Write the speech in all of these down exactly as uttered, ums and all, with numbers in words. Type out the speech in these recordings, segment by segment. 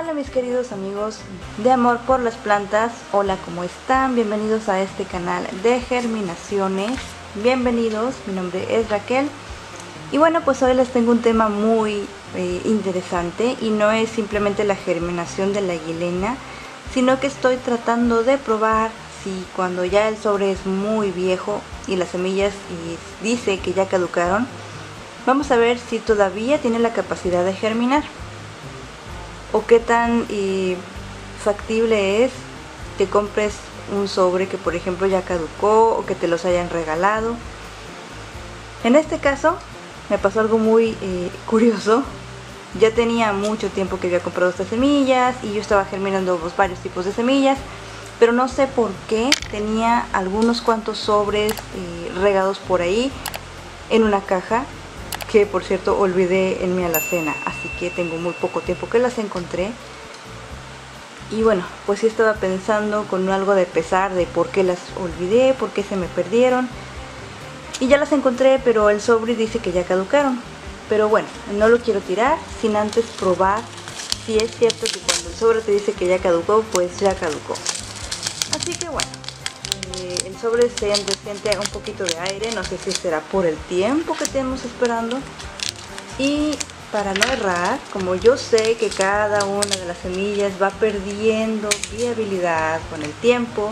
Hola mis queridos amigos de Amor por las Plantas, hola, ¿cómo están? Bienvenidos a este canal de germinaciones, bienvenidos, mi nombre es Raquel y bueno, pues hoy les tengo un tema muy eh, interesante y no es simplemente la germinación de la guilena, sino que estoy tratando de probar si cuando ya el sobre es muy viejo y las semillas y dice que ya caducaron, vamos a ver si todavía tiene la capacidad de germinar. O qué tan eh, factible es que compres un sobre que por ejemplo ya caducó o que te los hayan regalado. En este caso me pasó algo muy eh, curioso. Ya tenía mucho tiempo que había comprado estas semillas y yo estaba germinando varios tipos de semillas, pero no sé por qué tenía algunos cuantos sobres eh, regados por ahí en una caja, que por cierto olvidé en mi alacena, así que tengo muy poco tiempo que las encontré. Y bueno, pues sí estaba pensando con algo de pesar de por qué las olvidé, por qué se me perdieron. Y ya las encontré, pero el sobre dice que ya caducaron. Pero bueno, no lo quiero tirar sin antes probar si es cierto que cuando el sobre te dice que ya caducó, pues ya caducó. Así que bueno, eh, el sobre se siente un poquito de aire, no sé si será por el tiempo que tenemos esperando. Y para no errar, como yo sé que cada una de las semillas va perdiendo viabilidad con el tiempo,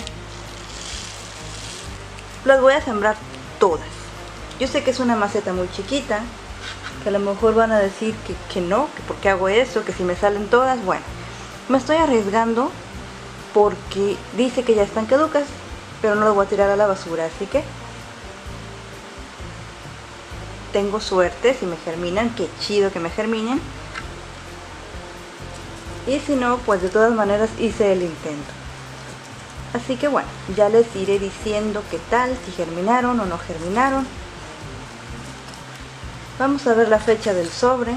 las voy a sembrar todas. Yo sé que es una maceta muy chiquita, que a lo mejor van a decir que, que no, que por qué hago eso, que si me salen todas. Bueno, me estoy arriesgando porque dice que ya están caducas, pero no las voy a tirar a la basura, así que tengo suerte si me germinan, qué chido que me germinen. Y si no, pues de todas maneras hice el intento. Así que bueno, ya les iré diciendo qué tal, si germinaron o no germinaron. Vamos a ver la fecha del sobre.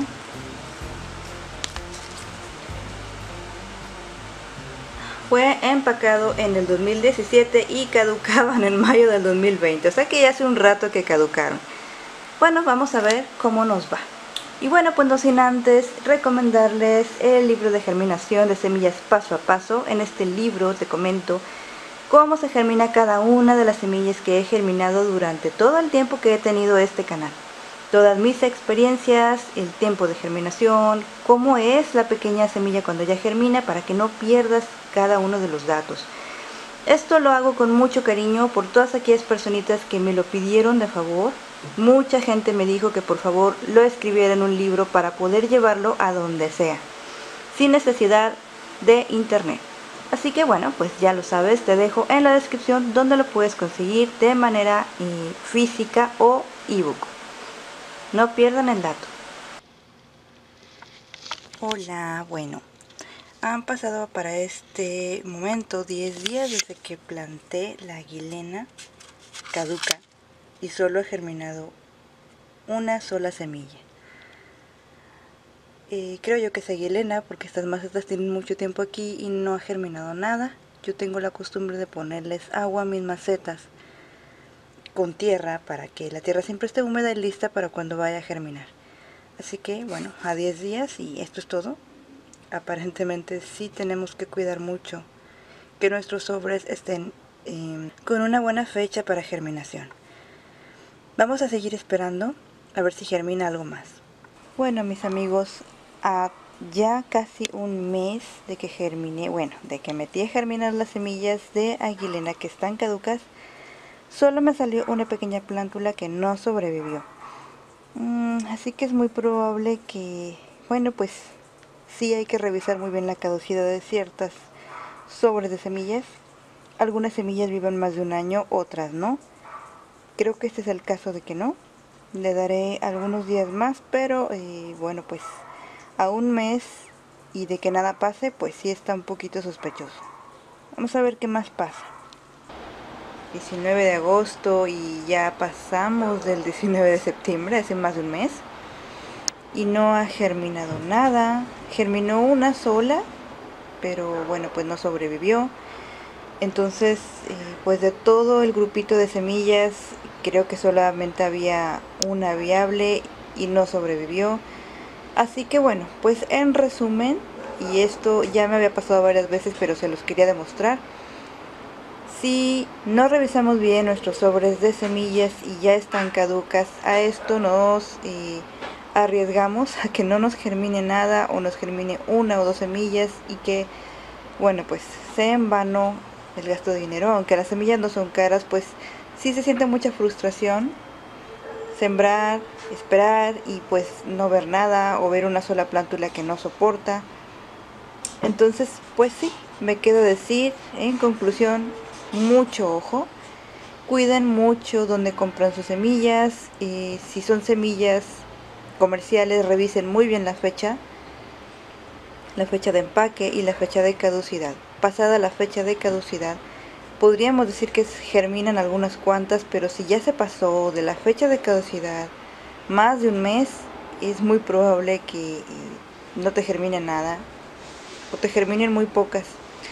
Fue empacado en el dos mil diecisiete y caducaban en mayo del dos mil veinte, o sea que ya hace un rato que caducaron. Bueno, vamos a ver cómo nos va. Y bueno, pues no sin antes recomendarles el libro de germinación de semillas paso a paso. En este libro te comento cómo se germina cada una de las semillas que he germinado durante todo el tiempo que he tenido este canal. Todas mis experiencias, el tiempo de germinación, cómo es la pequeña semilla cuando ya germina, para que no pierdas cada uno de los datos. Esto lo hago con mucho cariño por todas aquellas personitas que me lo pidieron de favor. Mucha gente me dijo que por favor lo escribiera en un libro para poder llevarlo a donde sea, sin necesidad de internet. Así que bueno, pues ya lo sabes, te dejo en la descripción donde lo puedes conseguir de manera eh, física o ebook. No pierdan el dato. Hola, bueno, han pasado para este momento diez días desde que planté la guilena caduca y solo he germinado una sola semilla. Eh, creo yo que es guilena porque estas macetas tienen mucho tiempo aquí y no ha germinado nada. Yo tengo la costumbre de ponerles agua a mis macetas con tierra para que la tierra siempre esté húmeda y lista para cuando vaya a germinar. Así que bueno, a diez días y esto es todo. Aparentemente sí tenemos que cuidar mucho que nuestros sobres estén eh, con una buena fecha para germinación. Vamos a seguir esperando a ver si germina algo más. Bueno mis amigos, a ya casi un mes de que germiné, bueno, de que metí a germinar las semillas de aguilena que están caducas, solo me salió una pequeña plántula que no sobrevivió. Mm, así que es muy probable que, bueno, pues sí hay que revisar muy bien la caducidad de ciertas sobres de semillas. Algunas semillas viven más de un año, otras no. Creo que este es el caso de que no. Le daré algunos días más, pero eh, bueno, pues a un mes y de que nada pase, pues sí está un poquito sospechoso. Vamos a ver qué más pasa. diecinueve de agosto y ya pasamos del diecinueve de septiembre, hace más de un mes. Y no ha germinado nada. Germinó una sola, pero bueno, pues no sobrevivió. Entonces, eh, pues de todo el grupito de semillas, creo que solamente había una viable y no sobrevivió. Así que bueno, pues en resumen, y esto ya me había pasado varias veces, pero se los quería demostrar. Si no revisamos bien nuestros sobres de semillas y ya están caducas, a esto nos eh, arriesgamos a que no nos germine nada o nos germine una o dos semillas y que, bueno, pues sea en vano el gasto de dinero. Aunque las semillas no son caras, pues sí se siente mucha frustración sembrar, esperar y pues no ver nada o ver una sola plántula que no soporta. Entonces, pues sí, me queda decir en conclusión, mucho ojo, cuiden mucho donde compran sus semillas, y si son semillas comerciales revisen muy bien la fecha, la fecha de empaque y la fecha de caducidad. Pasada la fecha de caducidad, podríamos decir que germinan algunas cuantas, pero si ya se pasó de la fecha de caducidad más de un mes, es muy probable que no te germine nada o te germinen muy pocas.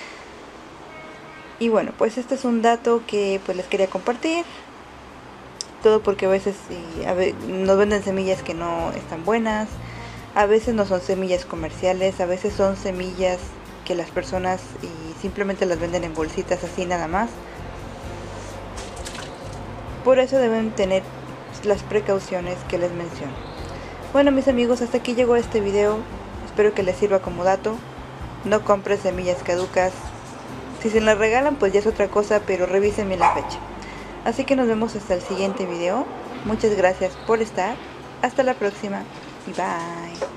Y bueno, pues este es un dato que pues les quería compartir. Todo porque a veces y a ve nos venden semillas que no están buenas. A veces no son semillas comerciales, a veces son semillas que las personas y simplemente las venden en bolsitas así nada más. Por eso deben tener las precauciones que les menciono. Bueno, mis amigos, hasta aquí llegó este video. Espero que les sirva como dato. No compren semillas caducas. Si se las regalan, pues ya es otra cosa, pero revisen bien la fecha. Así que nos vemos hasta el siguiente video. Muchas gracias por estar. Hasta la próxima y bye.